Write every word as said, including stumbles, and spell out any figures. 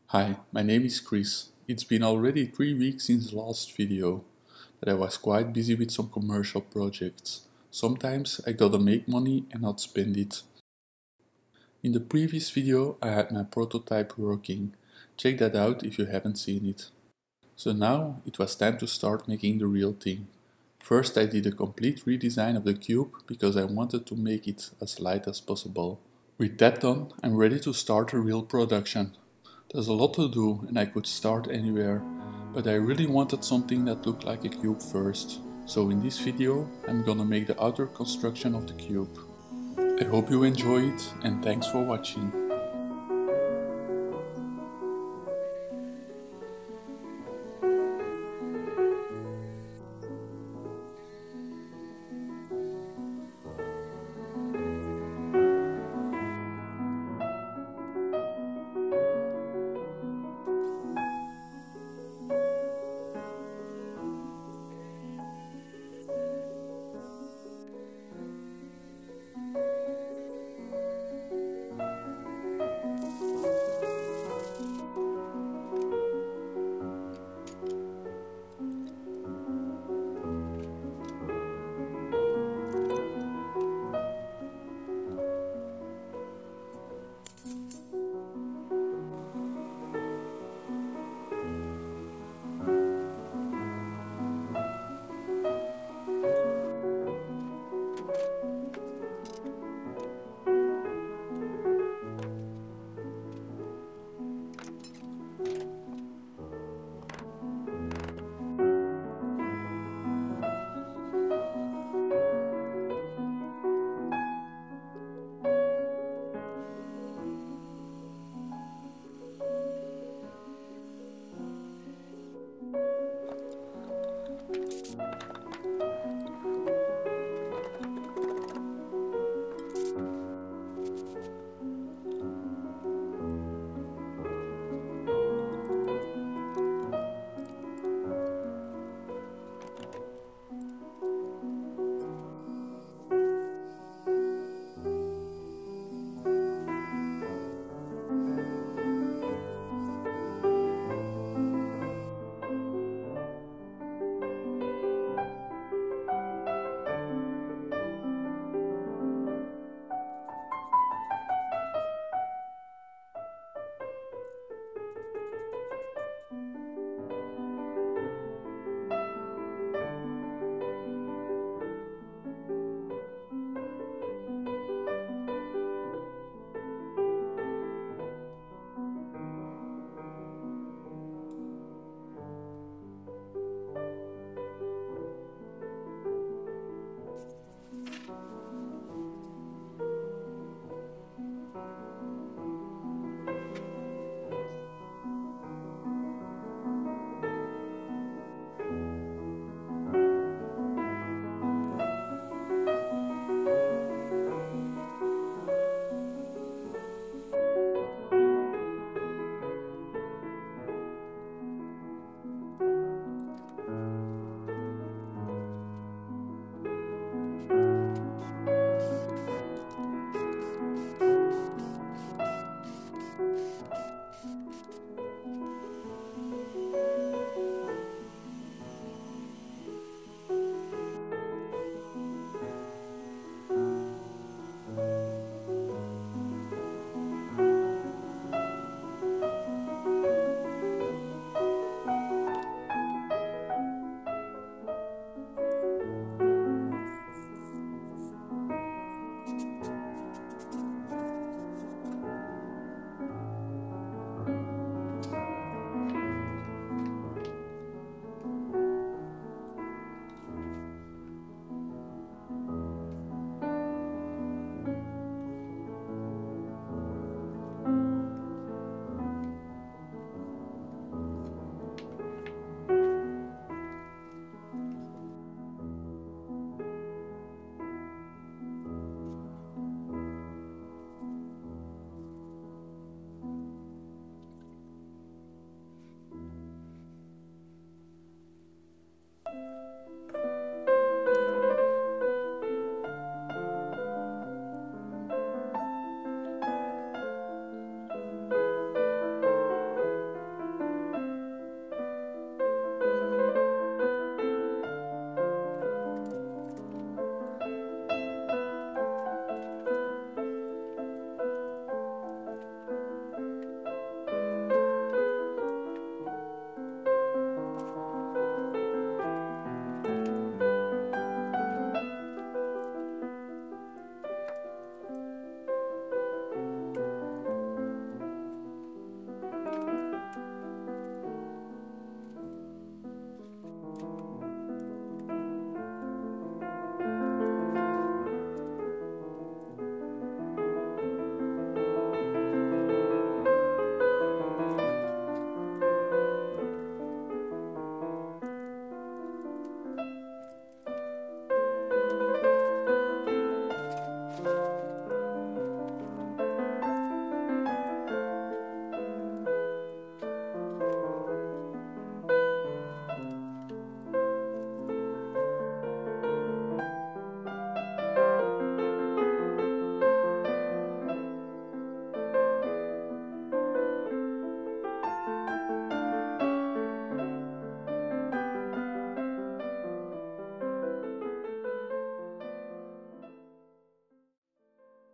Hi, my name is Chris. It's been already three weeks since the last video, but I was quite busy with some commercial projects. Sometimes I gotta make money and not spend it. In the previous video I had my prototype working. Check that out if you haven't seen it. So now it was time to start making the real thing. First I did a complete redesign of the cube because I wanted to make it as light as possible. With that done, I'm ready to start a real production. There's a lot to do and I could start anywhere, but I really wanted something that looked like a cube first. So in this video I'm gonna make the outer construction of the cube. I hope you enjoy it and thanks for watching.